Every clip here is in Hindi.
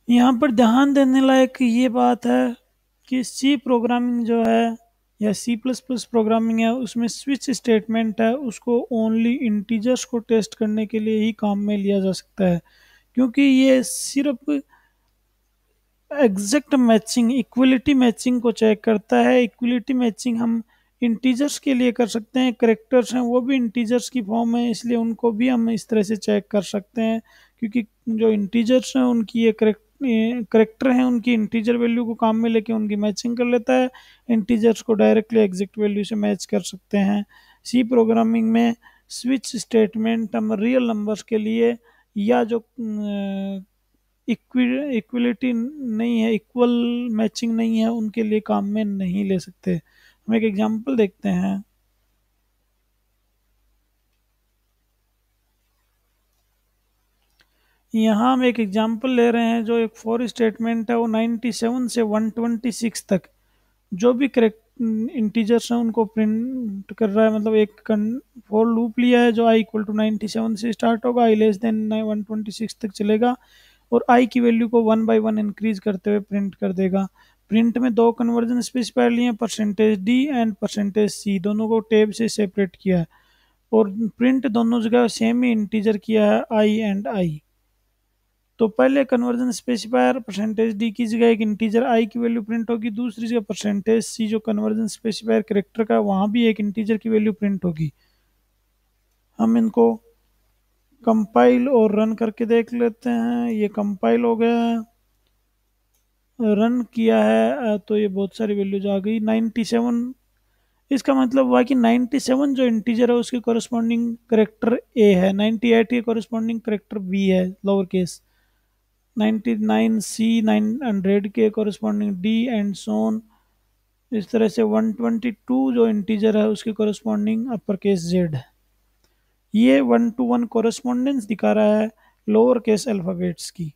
यहाँ पर ध्यान देने लायक ये बात है कि सी प्रोग्रामिंग जो है या सी प्लस प्लस प्रोग्रामिंग है, उसमें स्विच स्टेटमेंट है, उसको ओनली इंटीजर्स को टेस्ट करने के लिए ही काम में लिया जा सकता है। क्योंकि ये सिर्फ एग्जैक्ट मैचिंग, इक्वलिटी मैचिंग को चेक करता है। इक्वलिटी मैचिंग हम इंटीजर्स के लिए कर सकते हैं, करेक्टर्स हैं वो भी इंटीजर्स की फॉर्म है, इसलिए उनको भी हम इस तरह से चेक कर सकते हैं। क्योंकि जो इंटीजर्स हैं उनकी ये करेक्टर हैं, उनकी इंटीजर वैल्यू को काम में लेके उनकी मैचिंग कर लेता है। इंटीजर्स को डायरेक्टली एग्जैक्ट वैल्यू से मैच कर सकते हैं। सी प्रोग्रामिंग में स्विच स्टेटमेंट हम रियल नंबर्स के लिए या जो इक्वलिटी नहीं है, इक्वल मैचिंग नहीं है, उनके लिए काम में नहीं ले सकते। हम एक एग्जांपल देखते हैं। यहाँ हम एक एग्जांपल ले रहे हैं, जो एक फॉर स्टेटमेंट है, वो 97 से 126 तक जो भी करेक्ट इंटीजर्स हैं उनको प्रिंट कर रहा है। मतलब एक फॉर लूप लिया है जो आई इक्वल टू 97 से स्टार्ट होगा, आई लेस देन 126 तक चलेगा, और आई की वैल्यू को वन बाय वन इंक्रीज करते हुए प्रिंट कर देगा। प्रिंट में दो कन्वर्जन स्पेसिफायर लिए हैं, percentage D and percentage C, दोनों को टेब से सेपरेट किया है, और प्रिंट दोनों जगह सेम ही इंटीजर किया है, आई एंड आई। तो पहले कन्वर्जन स्पेसिफायर परसेंटेज डी की जगह एक इंटीजर आई की वैल्यू प्रिंट होगी, दूसरी जगह परसेंटेज सी जो कन्वर्जन स्पेसिफायर करेक्टर का, वहाँ भी एक इंटीजर की वैल्यू प्रिंट होगी। हम इनको कंपाइल और रन करके देख लेते हैं। ये कंपाइल हो गया है, रन किया है, तो ये बहुत सारी वैल्यूज आ गई 97। इसका मतलब हुआ कि 97 जो इंटीजर है उसके कॉरस्पॉन्डिंग करेक्टर ए है, 98 के कॉरस्पॉन्डिंग करेक्टर बी है लोअर केस, 99 सी, 900 के कॉरस्पॉन्डिंग डी एंड सोन। इस तरह से 122 जो इंटीजर है उसके कॉरस्पॉन्डिंग अपर केस जेड है। ये 1 to 1 कॉरस्पॉन्डेंस दिखा रहा है लोअर केस अल्फ़ाबेट्स की।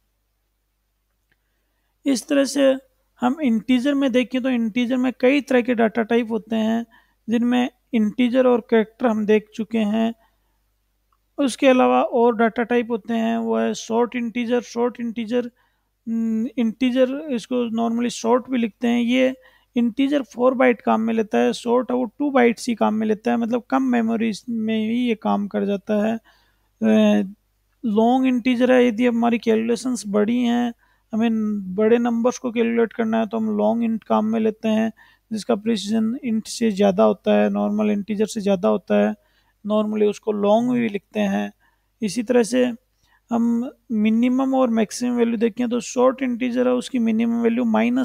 इस तरह से हम इंटीजर में देखें तो इंटीजर में कई तरह के डाटा टाइप होते हैं, जिनमें इंटीजर और कैरेक्टर हम देख चुके हैं। उसके अलावा और डाटा टाइप होते हैं, वो है short integer. Short integer, integer इसको नॉर्मली शॉर्ट भी लिखते हैं। ये इंटीजर 4 बाइट काम में लेता है, शॉर्ट है वो 2 बाइट्स ही काम में लेता है, मतलब कम मेमोरी में ही ये काम कर जाता है। लॉन्ग इंटीजर है, यदि हमारी कैलकुलेशंस बड़ी हैं, हमें बड़े नंबर्स को कैलकुलेट करना है, तो हम लॉन्ग इंट काम में लेते हैं, जिसका प्रिसीजन इंट से ज़्यादा होता है, नॉर्मल इंटीजर से ज़्यादा होता है। नॉर्मली उसको लॉन्ग भी लिखते हैं। इसी तरह से हम मिनिमम और मैक्सिमम वैल्यू देखें तो शॉर्ट इंटीजर है, उसकी मिनिमम वैल्यू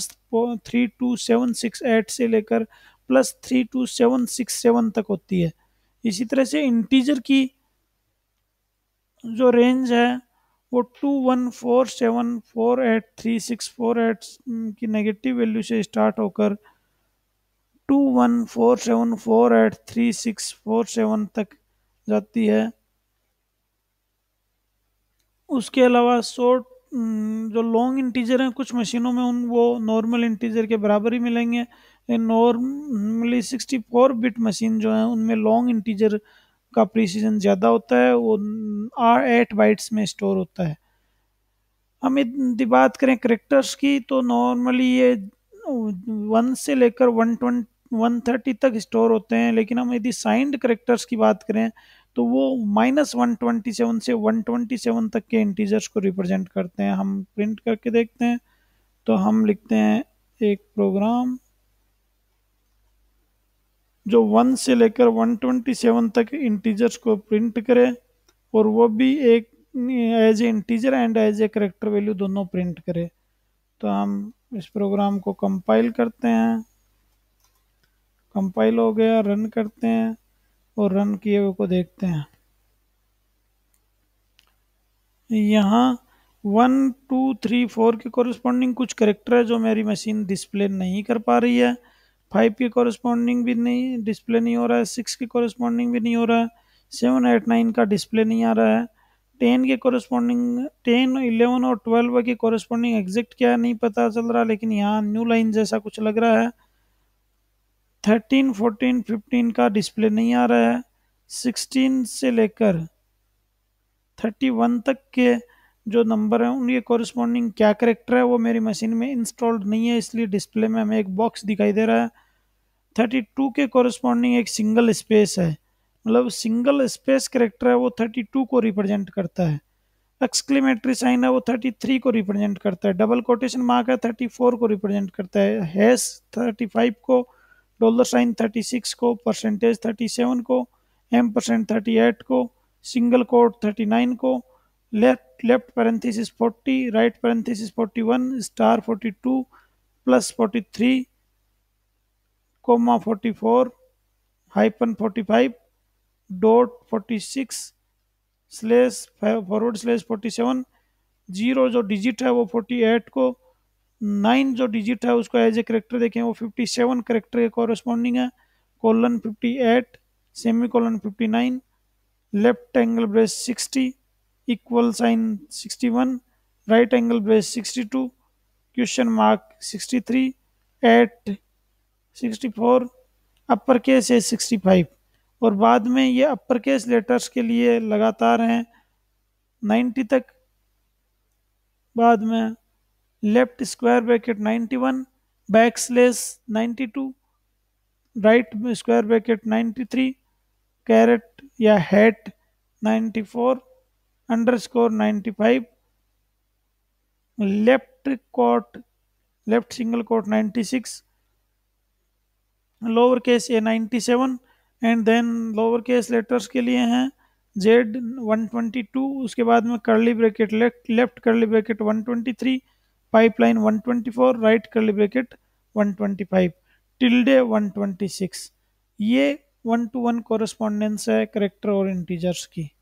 -32768 से लेकर +32767 तक होती है। इसी तरह से इंटीजर की जो रेंज है वो 214748364 की नेगेटिव वैल्यू से स्टार्ट होकर 214748364 तक जाती है। उसके अलावा शॉर्ट, जो लॉन्ग इंटीजर हैं कुछ मशीनों में उन वो नॉर्मल इंटीजर के बराबर ही मिलेंगे। नॉर्मली 64 बिट मशीन जो है उनमें लॉन्ग इंटीजर का प्रिसीजन ज़्यादा होता है, वो 8 बाइट्स में स्टोर होता है। हम यदि बात करें करेक्टर्स की तो नॉर्मली ये 1 से लेकर 130 तक स्टोर होते हैं, लेकिन हम यदि साइंड करेक्टर्स की बात करें तो वो -127 से 127 तक के इंटीजर्स को रिप्रेजेंट करते हैं। हम प्रिंट करके देखते हैं, तो हम लिखते हैं एक प्रोग्राम जो 1 से लेकर 127 तक इंटीजर्स को प्रिंट करे, और वो भी एक as a integer and as a character value दोनों प्रिंट करे। तो हम इस प्रोग्राम को कंपाइल करते हैं, कंपाइल हो गया, रन करते हैं, और रन किए हुए को देखते हैं। यहाँ 1 2 3 4 के कॉरस्पॉन्डिंग कुछ करेक्टर है जो मेरी मशीन डिस्प्ले नहीं कर पा रही है। 5 के कॉरस्पॉन्डिंग भी नहीं डिस्प्ले नहीं हो रहा है, 6 के कॉरस्पॉन्डिंग भी नहीं हो रहा है, 7 8 9 का डिस्प्ले नहीं आ रहा है। 10 के कॉरस्पॉन्डिंग, 10 11 और 12 के कॉरस्पॉन्डिंग एग्जैक्ट क्या है नहीं पता चल रहा, लेकिन यहाँ न्यू लाइन जैसा कुछ लग रहा है। 13 14 15 का डिस्प्ले नहीं आ रहा है। 16 से लेकर 31 तक के जो नंबर है उनके कॉरस्पॉन्डिंग क्या करेक्टर है वो मेरी मशीन में इंस्टॉल्ड नहीं है, इसलिए डिस्प्ले में हमें एक बॉक्स दिखाई दे रहा है। 32 के कॉरस्पॉन्डिंग एक सिंगल स्पेस है, मतलब सिंगल स्पेस करेक्टर है वो 32 को रिप्रेजेंट करता है। एक्सक्लेमेटरी साइन है वो 33 को रिप्रेजेंट करता है। डबल कोटेशन मार्क है 34 को रिप्रेजेंट करता है। हैश 35 को, डॉलर साइन 36 को, परसेंटेज 37 को, M% 38 को, सिंगल कोट 39 को, left left parenthesis 40, right parenthesis 41, star 42, plus 43, comma 44, hyphen 45, dot 46, slash forward slash 47, zero जो डिजिट है वो 48 को, 9 जो डिजिट है उसको एज ए करेक्टर देखें वो 57 करेक्टर के कॉरस्पॉन्डिंग है। Colon 58, semicolon 59, left angle brace 60, equal sign 61, right angle brace 62, question mark 63, at 64, upper case है 65। और बाद में ये अपर केस लेटर्स के लिए लगातार हैं 90 तक। बाद में left square bracket 91, backslash 92, right square bracket 93, caret या hat 94, underscore 95, left quote, left single quote 96, lower case A 97, and then lower case letters के लिए हैं जेड 122, उसके बाद में curly bracket left left curly bracket 123, pipeline 124, right curly bracket 125, tilde 126। ये 1 to 1 कॉरेस्पॉन्डेंस है करेक्टर और इंटीजर्स की।